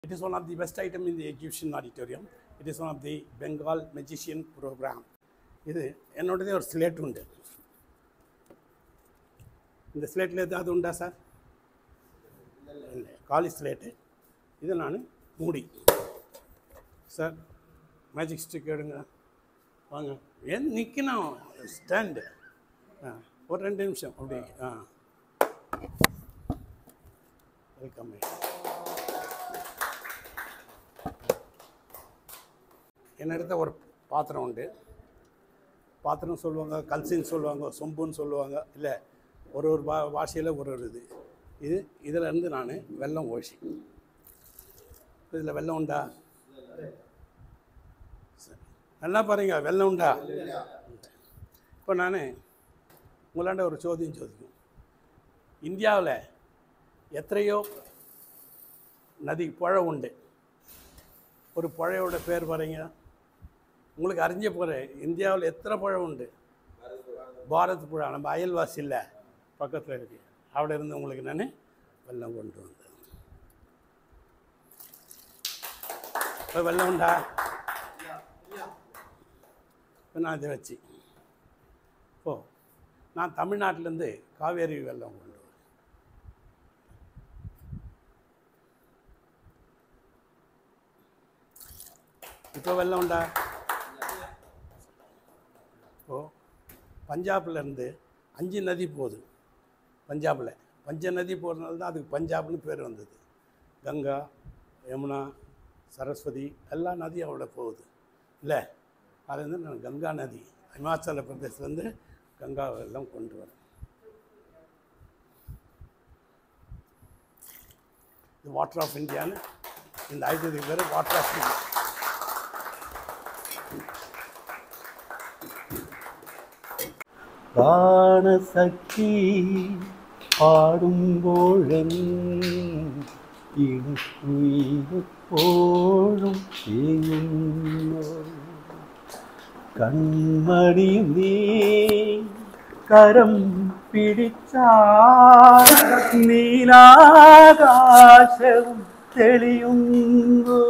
It is one of the best items in the Egyptian auditorium. It is one of the Bengal magician program. இது என்னோடதே ஒரு slate உண்டு. இந்த ஸ்லேட்டில் எதாவது உண்டா sir? இல்லை, காலி ஸ்லேட்டு. இது நான் மூடி. சார் மேஜிக் ஸ்டிக் எடுங்க, வாங்க. ஏன் நிற்கணும்? ஸ்டாண்டு. ஒரு 2 நிமிஷம் அப்படி. வெல்கம். என்னிடத்த ஒரு பாத்திரம் உண்டு. பாத்திரம் சொல்லுவாங்க, கல்சின்னு சொல்லுவாங்க, சொம்புன்னு சொல்லுவாங்க. இல்லை, ஒரு பாஷையில் ஒரு இதிலேருந்து நான் வெல்லம் ஓசி. இதில் வெல்லம் உண்டா? சரி, நல்லா பாருங்க, வெல்லம் உண்டா? இப்போ நான் உங்களாண்ட ஒரு சோதிக்கும். இந்தியாவில் எத்தனையோ நதி புழை உண்டு. ஒரு புழையோட பேர் பாருங்க. உங்களுக்கு அறிஞ்ச போகிறேன், இந்தியாவில் எத்தனை புழை உண்டு? பாரத் புழா, நம்ம அயல்வாசி இல்லை, பக்கத்தில் இருக்கு. അവിടെ இருந்து உங்களுக்கு நான் வெல்லம் கொண்டு வந்தேன். இப்போ வெல்லம் உண்டா? இப்போ நான் இதை வச்சு நான் தமிழ்நாட்டிலேருந்து காவேரி வெல்லம் கொண்டு வரேன். இப்போ வெல்லம் உண்டா? பஞ்சாப்லேருந்து 5 நதி போகுது. பஞ்சாபில் 5 நதி போகிறதுனால தான் அதுக்கு பஞ்சாப்னு பேர் வந்தது. கங்கா, யமுனா, சரஸ்வதி எல்லா நதியும் அவ்வளோ போகுது இல்லை. அதுலேருந்து நான் கங்கா நதி, இமாச்சல பிரதேசத்துலேருந்து கங்கா வெல்லம் கொண்டு வரேன். இது வாட்டர் ஆஃப் இந்தியான்னு இந்த ஐதத்துக்கு பேர் வாட்டர் ஆஃப் இந்தியா. പ്രാണസഖി പാടുമ്പോഴും ഇണക്കുയിലെപ്പോഴും ചെയ്യുന്നു കൺമണി നീ കരം പിടിച്ചാൽ നീലാകാശവും തെളിയുന്നു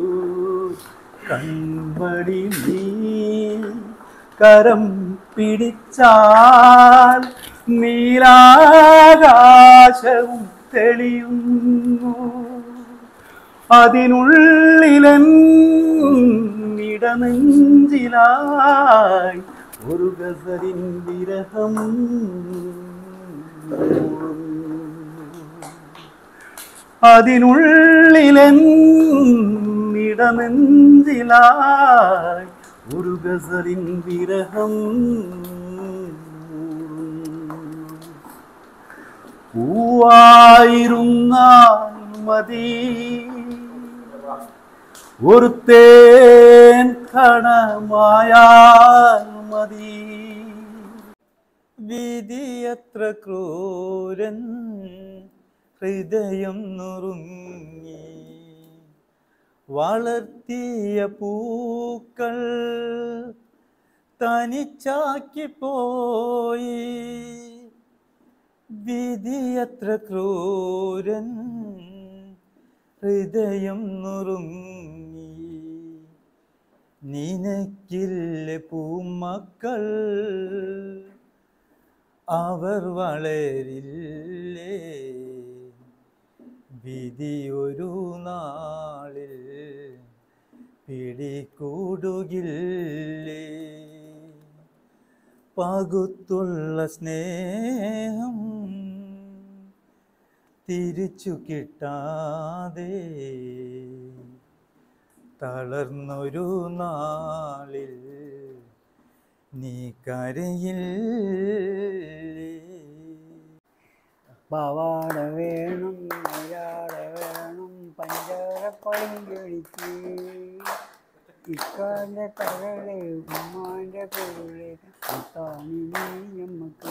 കൺമണി നീ കരം പിടിച്ചാൽ നീലാകാശവും തെളിയുന്നു അതിനുള്ളിലെൻ ഇടനെഞ്ചിലായി ഒരു ഗസലിൻ വിരഹം അതിനുള്ളിലെൻ ഇടനെഞ്ചിലായി ഒരു ഗസലിൻ വിരഹം പൂവായിരുന്നാൽ മതി ഒരു തേൻ കണമായാൽ മതി വിധിയത്ര ക്രൂരൻ ഹൃദയം നുറുങ്ങി വളർത്തിയ പൂക്കൾ തനിച്ചാക്കി പോയി വിധിയത്ര ക്രൂരൻ ഹൃദയം നുറുങ്ങി നിനക്കില്ല പൂമക്കൾ അവർ വളരില്ലേ വിധി ഒരു നാളിൽ പിടികൂടുകില്ലേ പകുത്തുള്ള സ്നേഹം തിരിച്ചു കിട്ടാതെ തളർന്നൊരു നാളിൽ നീ കരയില്ലേ പാവാട വേണം, മലയാള വേണം, പഞ്ചാര പളിഞ്ചൊടിച്ച് ഇക്കാന്റെ കരളെ ഉമ്മാന്റെ പൊരുളെ താണി നമുക്ക്.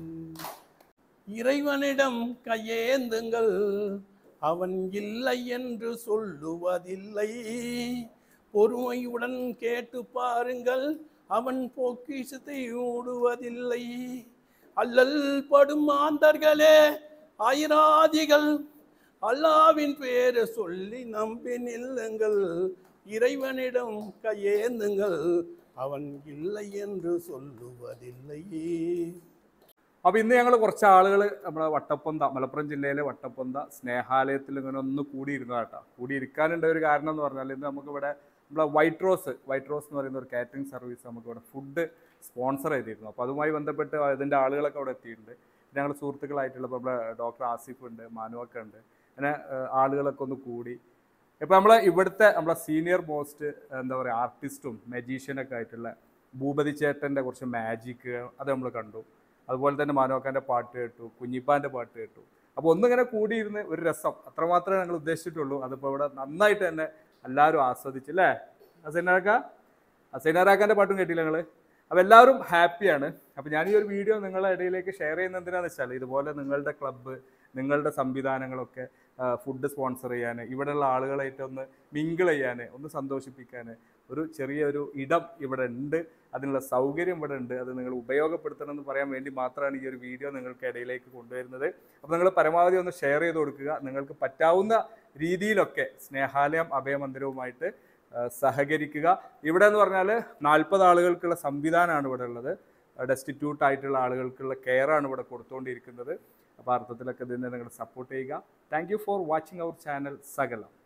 இறைவனிடம் கையேந்துங்கள், அவன் இல்லை என்று சொல்லுவதில்லை. பொறுமையுடன் கேட்டு பாருங்கள், அவன் பொக்கிஷத்தை ஊடுவதில்லை. அல்லல் படும் மாந்தர்களே, ஆயிராதிகள் அல்லாவின் பேரை சொல்லி நம்பி நில்லுங்கள், இறைவனிடம் கையேந்துங்கள், അവൻ ഇല്ല എന്ന് சொல்லுவதில்லையே. അപ്പോൾ ഇന്ന് ഞങ്ങൾ കുറച്ച് ആളുകൾ നമ്മുടെ വട്ടപ്പൊന്ത, മലപ്പുറം ജില്ലയിലെ വട്ടപ്പൊന്ത സ്നേഹാലയത്തിൽ ഇങ്ങനെ ഒന്ന് കൂടിയിരുന്നതാട്ടോ. കൂടിയിരിക്കാനുണ്ട ഒരു കാരണം എന്ന് പറഞ്ഞാൽ ഇന്ന് നമുക്കിവിടെ നമ്മളെ വൈറ്റ് റോസ് എന്ന് പറയുന്ന ഒരു കാറ്ററിംഗ് സർവീസ് നമുക്കിവിടെ ഫുഡ് സ്പോൺസർ ചെയ്തിരുന്നു. അപ്പോൾ അതുമായി ബന്ധപ്പെട്ട് അതിൻ്റെ ആളുകളൊക്കെ അവിടെ എത്തിയിട്ടുണ്ട്. ഞങ്ങൾ സുഹൃത്തുക്കളായിട്ടുള്ള ഇപ്പോൾ നമ്മുടെ ഡോക്ടർ ആസിഫ് ഉണ്ട്, മാനുവൊക്കെ ഉണ്ട്, അങ്ങനെ ആളുകളൊക്കെ ഒന്ന് കൂടി. ഇപ്പോൾ നമ്മളെ സീനിയർ മോസ്റ്റ് എന്താ പറയുക ആർട്ടിസ്റ്റും മജീഷ്യനൊക്കെ ആയിട്ടുള്ള ഭൂപതി ചേട്ടൻ്റെ കുറച്ച് മാജിക്ക് അത് നമ്മൾ കണ്ടു. അതുപോലെ തന്നെ മാനോക്കാൻ്റെ പാട്ട് കേട്ടു, കുഞ്ഞിപ്പാൻ്റെ പാട്ട് കേട്ടു. അപ്പോൾ ഒന്നിങ്ങനെ കൂടിയിരുന്ന് ഒരു രസം, അത്രമാത്രമേ ഞങ്ങൾ ഉദ്ദേശിച്ചിട്ടുള്ളൂ. അതിപ്പോൾ ഇവിടെ നന്നായിട്ട് തന്നെ എല്ലാവരും ആസ്വദിച്ചു അല്ലേ? അസൈനാറാക്കാൻ്റെ പാട്ടും കേട്ടില്ല ഞങ്ങൾ. അപ്പോൾ എല്ലാവരും ഹാപ്പിയാണ്. അപ്പോൾ ഞാൻ ഈ ഒരു വീഡിയോ നിങ്ങളുടെ ഇടയിലേക്ക് ഷെയർ ചെയ്യുന്നത് എന്തിനാണെന്ന് വെച്ചാൽ ഇതുപോലെ നിങ്ങളുടെ ക്ലബ്ബ്, നിങ്ങളുടെ സംവിധാനങ്ങളൊക്കെ ഫുഡ് സ്പോൺസർ ചെയ്യാൻ, ഇവിടെയുള്ള ആളുകളായിട്ട് ഒന്ന് മിങ്കിൾ ചെയ്യാൻ, ഒന്ന് സന്തോഷിപ്പിക്കാൻ ഒരു ചെറിയൊരു ഇടം ഇവിടെ ഉണ്ട്, അതിനുള്ള സൗകര്യം ഇവിടെ ഉണ്ട്. അത് നിങ്ങൾ ഉപയോഗപ്പെടുത്തണം എന്ന് പറയാൻ വേണ്ടി മാത്രമാണ് ഈ ഒരു വീഡിയോ നിങ്ങൾക്ക് ഇടയിലേക്ക് കൊണ്ടുവരുന്നത്. അപ്പോൾ നിങ്ങൾ പരമാവധി ഒന്ന് ഷെയർ ചെയ്ത് കൊടുക്കുക. നിങ്ങൾക്ക് പറ്റാവുന്ന രീതിയിലൊക്കെ സ്നേഹാലയം അഭയമന്ദിരവുമായിട്ട് സഹകരിക്കുക. ഇവിടെ എന്ന് പറഞ്ഞാൽ 40 ആളുകൾക്കുള്ള സംവിധാനമാണ് ഇവിടെ ഉള്ളത്. ഡെസ്റ്റിറ്റ്യൂട്ട് ആയിട്ടുള്ള ആളുകൾക്കുള്ള കെയറാണ് ഇവിടെ കൊടുത്തുകൊണ്ടിരിക്കുന്നത്. അപ്പോൾ അർത്ഥത്തിലൊക്കെ ഇതിനെ നിങ്ങൾ സപ്പോർട്ട് ചെയ്യുക. Thank you for watching our channel സകലം.